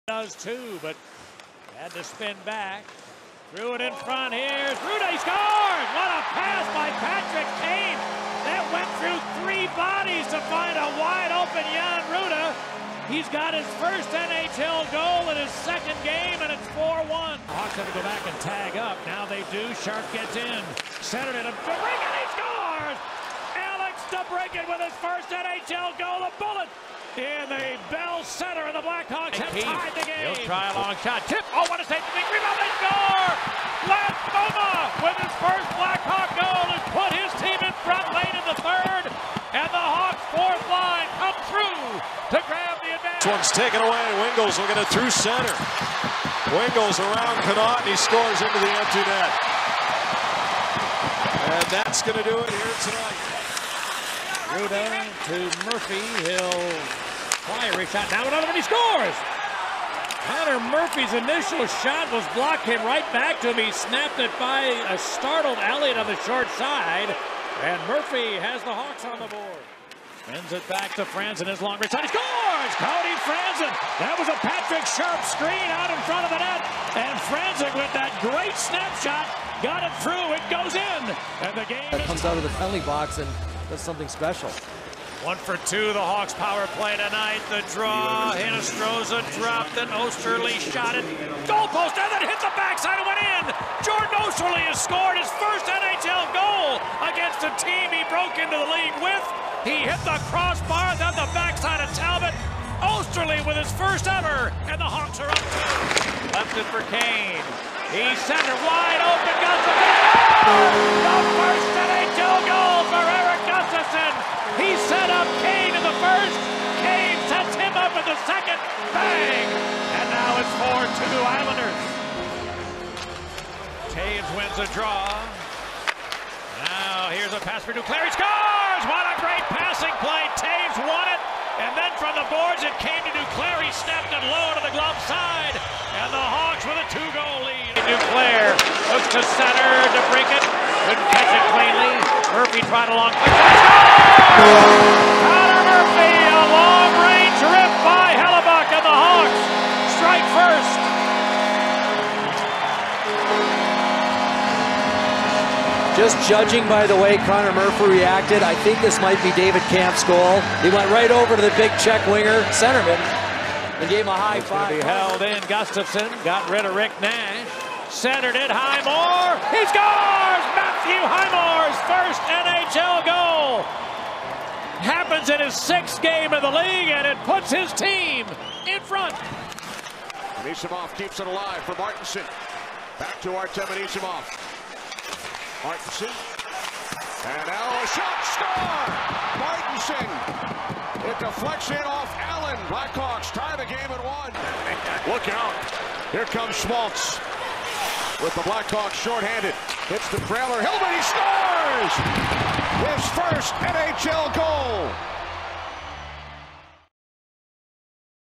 Does too, but had to spin back. Threw it in front. Here's Ruda. He scores! What a pass by Patrick Kane. That went through three bodies to find a wide open Jan Ruda. He's got his first NHL goal in his second game, and it's 4-1. Hawks have to go back and tag up. Now they do. Sharp gets in. Centered it. DeBrincat, he scores! Alex DeBrincat with his first NHL goal. A bullet in the Bell Center, and the Blackhawks have tied the game. He'll try a long shot. Tip. Oh, what a save. Big rebound. They score! Landeskog with his first Blackhawk goal has put his team in front late in the third, and the Hawks' fourth line come through to grab the advantage. This one's taken away. Wingels looking at through center. Wingels around Connaught, and he scores into the empty net. And that's going to do it here tonight. Ruda to Murphy. He'll fly a shot. Now another one. He scores! Connor Murphy's initial shot was blocked. Came right back to him. He snapped it by a startled Elliott on the short side. And Murphy has the Hawks on the board. Sends it back to Franzen. His long range shot. He scores! Cody Franzen. That was a Patrick Sharp screen out in front of the net. And Franzen with that great snapshot got it through. It goes in. And the game comes out of the penalty box and does something special. 1 for 2, the Hawks power play tonight. The draw, Hinostroza dropped it, Osterley shot it, goalpost, and then hit the backside and went in. Jordan Osterley has scored his first NHL goal against a team he broke into the league with. He hit the crossbar, then the backside of Talbot. Osterley with his first ever, and the Hawks are up 2. Left it for Kane. He's center wide open, Gustafsson. The first NHL goal for Erik Gustafsson. He set up Kane in the first. Kane sets him up in the second. Bang! And now it's 4-2 Islanders. Taves wins a draw. Now here's a pass for Duclair. He scores! What a great passing play. Taves won it. And then from the boards it came to Duclair. He snapped it low to the glove side. And the Hawks with a 2-goal lead. Duclair looks to center. DeBrincat couldn't catch it cleanly. Murphy tried a long Connor Murphy, a long-range rip by Hellebuyck, and the Hawks strike first. Just judging by the way Connor Murphy reacted, I think this might be David Kampf's goal. He went right over to the big check winger, centerman, and gave him a high five. He held in. Gustafsson got rid of Rick Nash. Centered it. Highmore. He scores! Matthew Highmore's first NHL goal. Happens in his 6th game of the league, and it puts his team in front. Anisimov keeps it alive for Martinson. Back to Artem Anisimov. Martinson. And now a shot. Score! Martinson. It deflects in off Allen. Blackhawks tie the game at 1. Look out. Here comes Schmaltz. With the Blackhawks shorthanded. Hits the trailer. Hillman, he scores! His first NHL goal.